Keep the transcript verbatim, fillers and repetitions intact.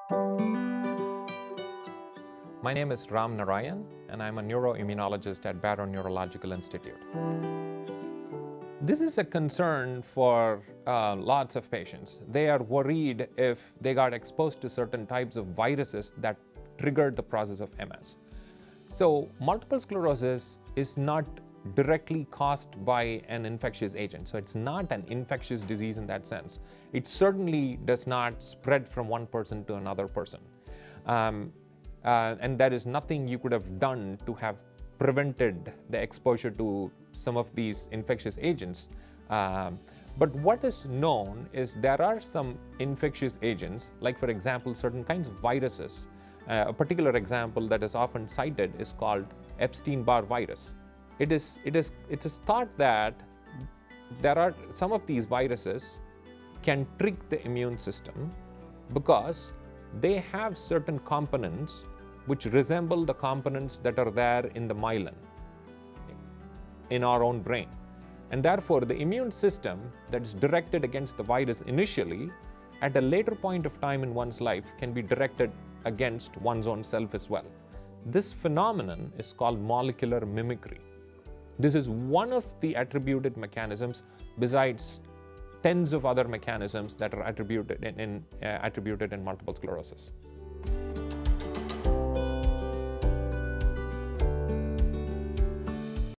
My name is Ram Narayan, and I'm a neuroimmunologist at Barrow Neurological Institute. This is a concern for uh, lots of patients. They are worried if they got exposed to certain types of viruses that triggered the process of M S. So multiple sclerosis is not directly caused by an infectious agent. So it's not an infectious disease in that sense. It certainly does not spread from one person to another person. Um, uh, and there is nothing you could have done to have prevented the exposure to some of these infectious agents. Um, but what is known is there are some infectious agents, like for example, certain kinds of viruses. Uh, a particular example that is often cited is called Epstein-Barr virus. It is, it is, it is thought that there are some of these viruses can trick the immune system because they have certain components which resemble the components that are there in the myelin in our own brain. And therefore, the immune system that's directed against the virus initially, at a later point of time in one's life, can be directed against one's own self as well. This phenomenon is called molecular mimicry. This is one of the attributed mechanisms besides tens of other mechanisms that are attributed in, in, uh, attributed in multiple sclerosis.